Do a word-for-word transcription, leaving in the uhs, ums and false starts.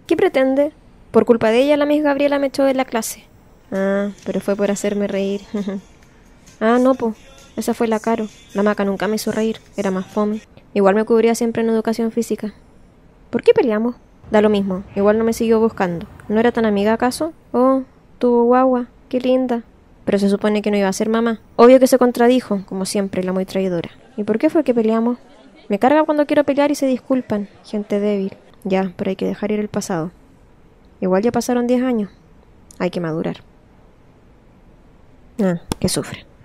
¿Qué pretende? Por culpa de ella la Miss Gabriela me echó de la clase. Ah, pero fue por hacerme reír. Ah, no, po. Esa fue la Caro. La Maca nunca me hizo reír. Era más fome. Igual me cubría siempre en educación física. ¿Por qué peleamos? Da lo mismo. Igual no me siguió buscando. ¿No era tan amiga acaso? Oh, tuvo guagua. Qué linda. Pero se supone que no iba a ser mamá. Obvio que se contradijo, como siempre, la muy traidora. ¿Y por qué fue que peleamos? Me carga cuando quiero pelear y se disculpan. Gente débil. Ya, pero hay que dejar ir el pasado. Igual ya pasaron diez años. Hay que madurar. Ah, que sufre.